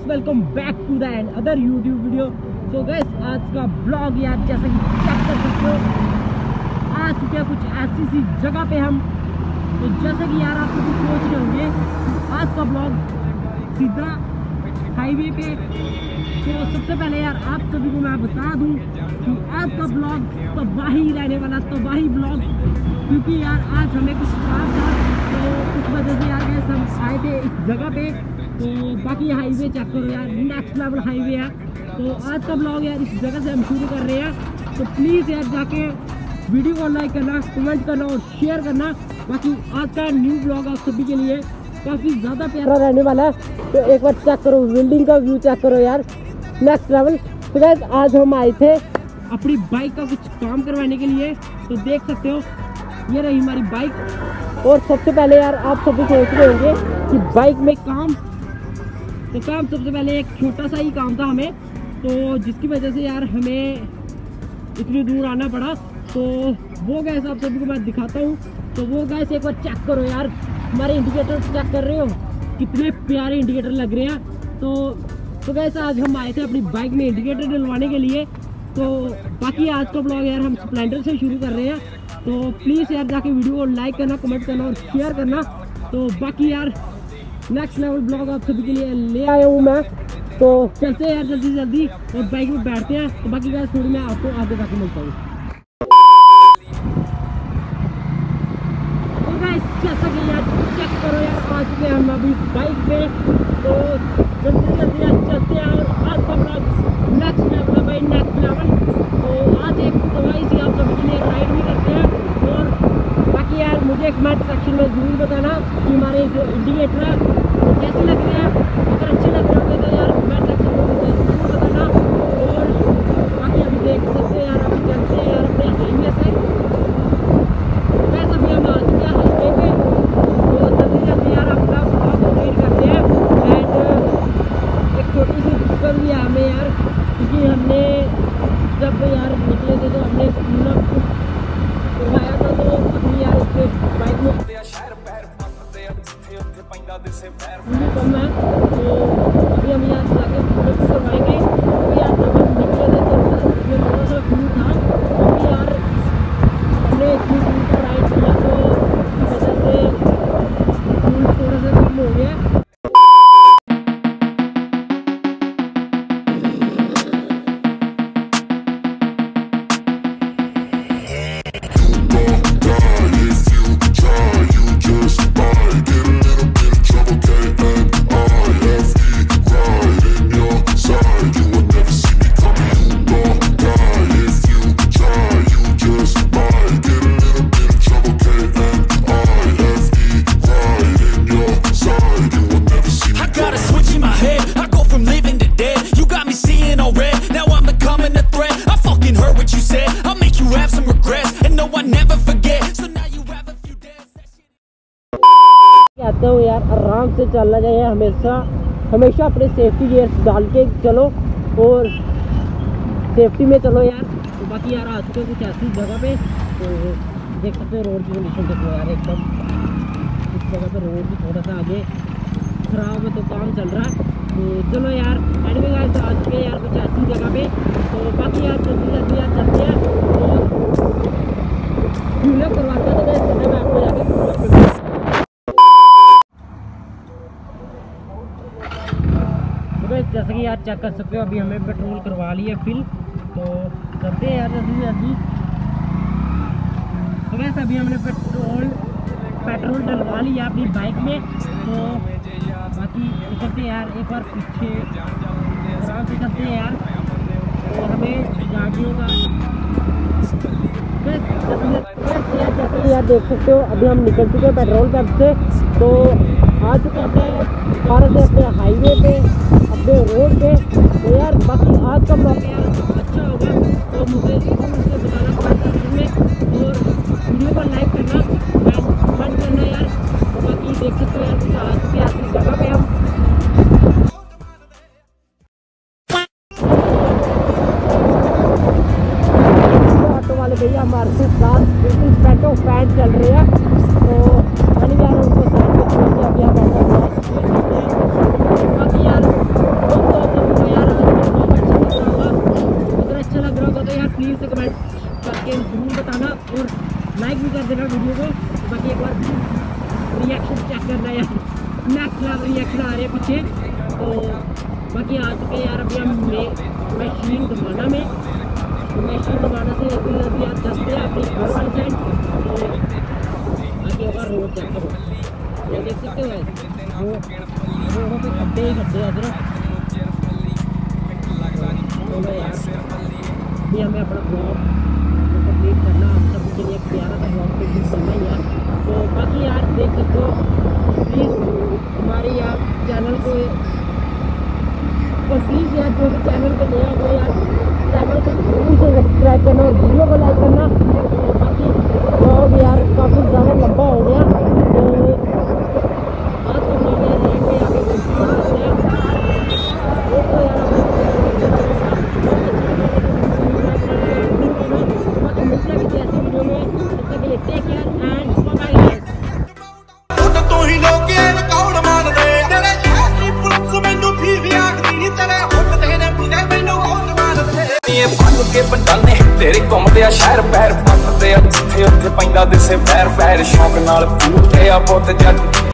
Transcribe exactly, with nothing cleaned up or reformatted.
Welcome back to the and other YouTube video. So guys आज का blog यार जैसा कि चेक कर सकते हो आ चुके हैं कुछ ऐसी सी जगह पे हम। तो जैसे कि यार आप सभी सोच रहे होंगे आज का ब्लॉग सीधा हाईवे पे। तो सबसे पहले यार आप सभी को मैं बता दूं कि आज का ब्लॉग तबाही रहने वाला, तबाही ब्लॉग, क्योंकि यार आज हमें कुछ काम था तो उस वजह से यार गैस हम आए थे इस जगह पे। तो बाकी हाईवे चेक करो यार, नेक्स्ट लेवल हाईवे है। तो आज का ब्लॉग यार इस जगह से हम शुरू कर रहे हैं। तो प्लीज़ यार जाके वीडियो को लाइक करना, कमेंट करना और शेयर करना। बाकी आज का न्यू ब्लॉग आप सभी के लिए काफ़ी ज़्यादा प्यारा रहने वाला है। तो एक बार चेक करो, बिल्डिंग का व्यू चेक करो यार, नेक्स्ट लेवल। तो गाइस आज हम आए थे अपनी बाइक का कुछ काम करवाने के लिए। तो देख सकते हो ये रही हमारी बाइक। और सबसे पहले यार आप सभी सोच रहे होंगे कि बाइक में काम, तो काम सबसे पहले एक छोटा सा ही काम था हमें, तो जिसकी वजह से यार हमें इतनी दूर आना पड़ा। तो वो गैस आप सभी को मैं दिखाता हूँ। तो वो गैस एक बार चेक करो यार, हमारे इंडिकेटर चेक कर रहे हो कितने प्यारे इंडिकेटर लग रहे हैं। तो तो गैस आज हम आए थे अपनी बाइक में इंडिकेटर डलवाने के लिए। तो बाकी आज का ब्लॉग यार हम स्प्लेंडर से शुरू कर रहे हैं। तो प्लीज़ यार जाके वीडियो को लाइक करना, कमेंट करना और शेयर करना। तो बाकी यार नेक्स्ट लेवल ब्लॉग आप सभी के लिए ले आया हूँ मैं। तो चलते हैं यार जल्दी जल्दी और बाइक में बैठते हैं। तो बाकी यार थोड़ी मैं आपको आगे जाके मिलता हूँ। तो गाइस जैसा कि यार चेक करो यार आज के हम अभी बाइक पे। तो जल्दी जल्दी यार चलते हैं और आज का ब्लॉग नेक्स्ट लेवल भाई, नेक्स्ट लेवल। तो आज एक दवाई सी आप सभी के लिए राइड भी करते हैं। और बाकी यार मुझे कमेंट सेक्शन में जरूर बताना कि हमारे जो इंडिकेटर है वो कैसे लग रहे हैं। अगर अच्छे लग रहे होंगे तो यार कमेंट सेक्शन में मुझे जरूर बताना। और बाकी अभी देख सकते हैं यार अभी चलते हैं यार अपने हाईवे से। वैसे अभी हम आ चुके हैं हाईवे पे। तो जल्दी जल्दी यार अपना ब्लॉग कंप्लीट करते हैं। एंड एक छोटी सी दिक्कत भी है हमें यार, क्योंकि हमने जब यार निकले थे तो हमने पूरा करवाया था। तो अभी यार इसके बाइक में कम है। तो अभी हम यहाँ जाके पूरे करवाएंगे। तो यार जब हम निकले थे तो उसमें थोड़ा सा व्यू था, क्योंकि यार हमने इतनी दूर का राइड किया तो इस वजह से व्यू थोड़ा सा कम हो गया। कहता हूँ यार आराम से चलना चाहिए, हमेशा हमेशा अपने सेफ्टी गियर्स डाल के चलो और सेफ्टी में चलो यार। तो बाकी यार आ चुके कुछ ऐसी जगह पे। तो देख सकते हो रोड की कंडीशन देखो यार, एकदम इस जगह पे रोड भी थोड़ा सा आगे खराब है, तो काम चल रहा है। तो चलो यार एडवे गाइस आ चुके हैं यार कुछ ऐसी जगह पे। तो बाकी यार जल्दी जल्दी यार चलते हैं और वीडियो करवाते हैं। तो मैं आपको जाके जैसे कि यार चेक कर सकते हो अभी हमें पेट्रोल करवा लिया फिल। तो चलते हैं यार जल्दी जल्दी। तो वैसे अभी हमने पेट्रोल पेट्रोल डलवा लिया अपनी बाइक में। तो बाकी चलते हैं यार एक बार पीछे आराम से चलते हैं यार। तो हमें गाड़ियों का जैसे यार देख सकते हो अभी हम निकल चुके हैं पेट्रोल पंप से। तो आ चुके हैं भारत से अपने हाईवे पे, अपने रोड पे। तो यार बाकी आज का ब्लॉग यार अच्छा होगा तो मुझे जरूर से बताना कमेंट सेक्शन में। और वीडियो को लाइक करना, कमेंट करना यार। तो बाकी देख सकते हो यार आज के आखिरी जगह पे हम ऑटो वाले भैया हमारे साथ बिल्कुल पैटो फैन चल रहे हैं। तो मैंने यार उनको साथ में छोड़ दिया, अभी हम बाकी यार करना यार, नेक्स्ट लेवल रिएक्शन आ रहे हैं पीछे। तो बाकी आ चुके यार अभी हम मशीन दबाना में, मशीन दबाना से अभी अभी आप चलते हैं अपनी घर वाली साइड। तो आगे होगा रोड चलते हो, ये देख सकते हो वो रोडों पे खड्डे ही खड्डे अदर। तो यार अभी हमें अपना ब्लॉग कंप्लीट करना, आप सभी के लिए एक प्यारा सा ब्लॉग कंप्लीट करना ही यार। तो बाकी यार देख सकते हो प्लीज़ हमारे यार चैनल को, और प्लीज़ यार जो भी चैनल पे नया हो यार चैनल को जरूर से सब्सक्राइब करना और वीडियो को लाइक करना। तो बाकी ब्लॉग यार काफ़ी ज़्यादा लंबा हो गया, तो आज का ब्लॉग यार यहीं पे आगे बढ़ते हैं। तो यार मिलते हैं किसी ऐसी वीडियो में, तब तक के लिए take care and bye bye. तो ही लोग रिकॉर्ड मार दे तेरे छाती पुलिस मैनू भी भी आखदी तेरे हुट तेरे बुले मैनू होट मार दे। ये बन के पंडाले तेरे घुमदे आ शहर पैर पੱਟਦੇ ਆ ਜਿੱਥੇ ਉੱਥੇ ਪੈਂਦਾ ਦਿਸੇ ਪੈਰ ਪੈਰ ਸ਼ੌਕ ਨਾਲ ਪੂਰਦੇ ਆ ਪੁੱਤ ਜੱਟ।